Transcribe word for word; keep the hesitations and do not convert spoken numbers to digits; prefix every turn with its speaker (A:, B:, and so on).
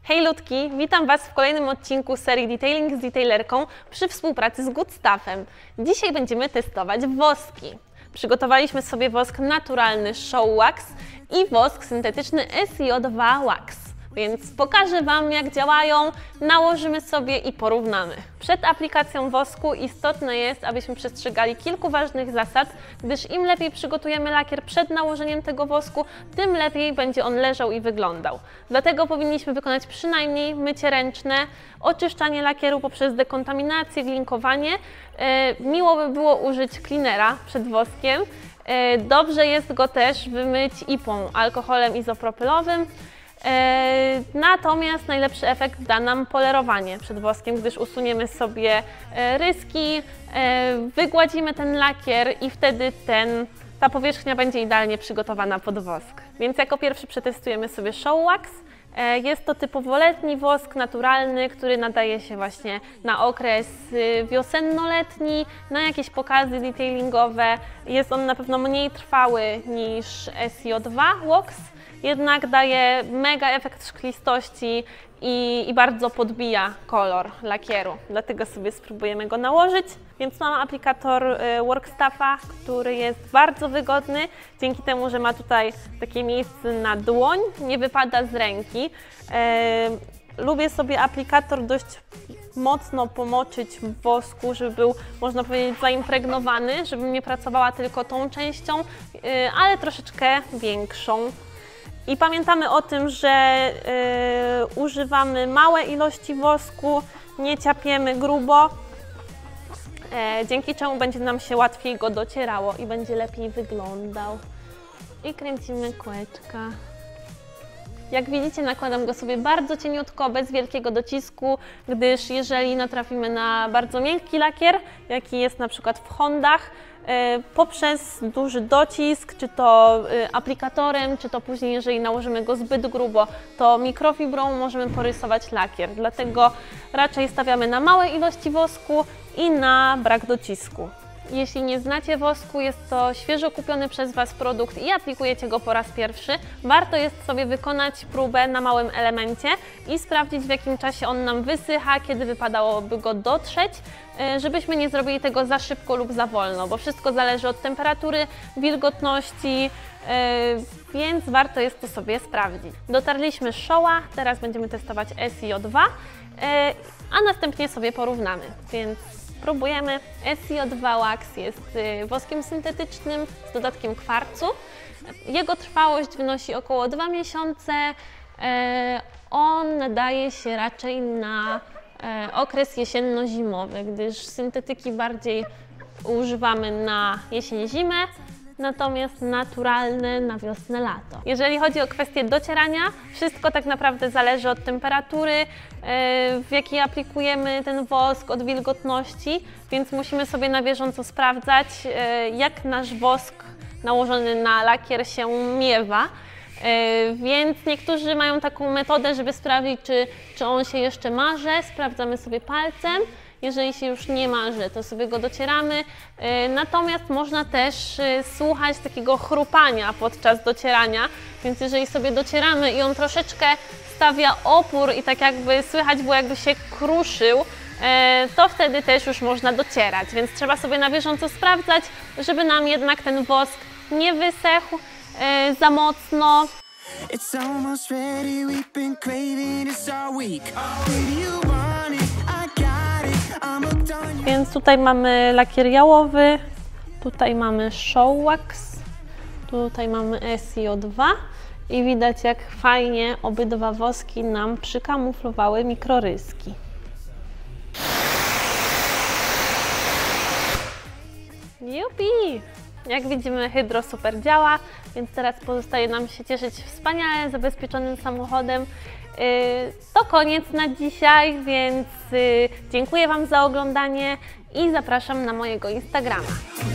A: Hej ludki, witam Was w kolejnym odcinku serii Detailing z Detailerką przy współpracy z Good Stuffem. Dzisiaj będziemy testować woski. Przygotowaliśmy sobie wosk naturalny Show Wax i wosk syntetyczny S I O dwa Wax. Więc pokażę Wam, jak działają, nałożymy sobie i porównamy. Przed aplikacją wosku istotne jest, abyśmy przestrzegali kilku ważnych zasad, gdyż im lepiej przygotujemy lakier przed nałożeniem tego wosku, tym lepiej będzie on leżał i wyglądał. Dlatego powinniśmy wykonać przynajmniej mycie ręczne, oczyszczanie lakieru poprzez dekontaminację, glinkowanie. E, miło by było użyć cleanera przed woskiem. E, dobrze jest go też wymyć I P A, alkoholem izopropylowym. E, natomiast najlepszy efekt da nam polerowanie przed woskiem, gdyż usuniemy sobie e, ryski, e, wygładzimy ten lakier i wtedy ten, ta powierzchnia będzie idealnie przygotowana pod wosk. Więc jako pierwszy przetestujemy sobie Show Wax. E, jest to typowo letni wosk naturalny, który nadaje się właśnie na okres y, wiosenno-letni, na jakieś pokazy detailingowe. Jest on na pewno mniej trwały niż S I O dwa Wax. Jednak daje mega efekt szklistości i, i bardzo podbija kolor lakieru. Dlatego sobie spróbujemy go nałożyć. Więc mam aplikator y, Workstuffa, który jest bardzo wygodny, dzięki temu, że ma tutaj takie miejsce na dłoń, nie wypada z ręki. Y, lubię sobie aplikator dość mocno pomoczyć w wosku, żeby był, można powiedzieć, zaimpregnowany, żebym nie pracowała tylko tą częścią, y, ale troszeczkę większą. I pamiętamy o tym, że y, używamy małe ilości wosku, nie ciapiemy grubo, e, dzięki czemu będzie nam się łatwiej go docierało i będzie lepiej wyglądał. I kręcimy kółeczka. Jak widzicie, nakładam go sobie bardzo cieniutko, bez wielkiego docisku, gdyż jeżeli natrafimy na bardzo miękki lakier, jaki jest na przykład w Hondach, poprzez duży docisk, czy to aplikatorem, czy to później, jeżeli nałożymy go zbyt grubo, to mikrofibrą możemy porysować lakier. Dlatego raczej stawiamy na małe ilości wosku i na brak docisku. Jeśli nie znacie wosku, jest to świeżo kupiony przez Was produkt i aplikujecie go po raz pierwszy, warto jest sobie wykonać próbę na małym elemencie i sprawdzić, w jakim czasie on nam wysycha, kiedy wypadałoby go dotrzeć, żebyśmy nie zrobili tego za szybko lub za wolno, bo wszystko zależy od temperatury, wilgotności, więc warto jest to sobie sprawdzić. Dotarliśmy Showa, teraz będziemy testować S I O dwa, a następnie sobie porównamy, więc próbujemy. S I O dwa Wax jest woskiem syntetycznym z dodatkiem kwarcu. Jego trwałość wynosi około dwa miesiące. On nadaje się raczej na okres jesienno-zimowy, gdyż syntetyki bardziej używamy na jesień-zimę, natomiast naturalne na wiosnę-lato. Jeżeli chodzi o kwestię docierania, wszystko tak naprawdę zależy od temperatury, w jakiej aplikujemy ten wosk, od wilgotności, więc musimy sobie na bieżąco sprawdzać, jak nasz wosk nałożony na lakier się miewa. Więc niektórzy mają taką metodę, żeby sprawdzić, czy, czy on się jeszcze marze. Sprawdzamy sobie palcem. Jeżeli się już nie marzy, to sobie go docieramy. Natomiast można też słuchać takiego chrupania podczas docierania, więc jeżeli sobie docieramy i on troszeczkę stawia opór i tak jakby słychać było, jakby się kruszył, to wtedy też już można docierać, więc trzeba sobie na bieżąco sprawdzać, żeby nam jednak ten wosk nie wysechł za mocno. Więc tutaj mamy lakier jałowy, tutaj mamy Show Wax, tutaj mamy S I O dwa i widać, jak fajnie obydwa woski nam przykamuflowały mikroryski. Jupi! Jak widzimy, hydro super działa, więc teraz pozostaje nam się cieszyć wspaniale zabezpieczonym samochodem. To koniec na dzisiaj, więc dziękuję Wam za oglądanie i zapraszam na mojego Instagrama.